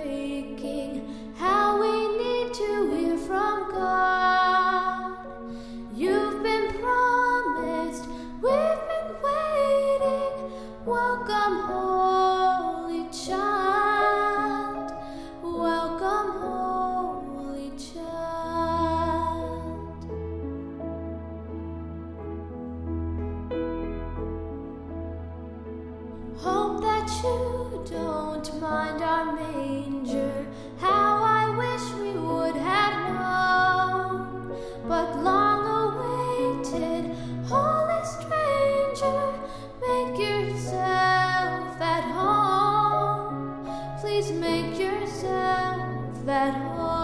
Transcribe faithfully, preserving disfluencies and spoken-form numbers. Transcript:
breaking, how we need to hear from God. You've been promised, we've been waiting. Welcome, Holy Child. Welcome, Holy Child. Hope that you don't mind our manger. How I wish we would have known, but long awaited, holy stranger, make yourself at home. Please make yourself at home.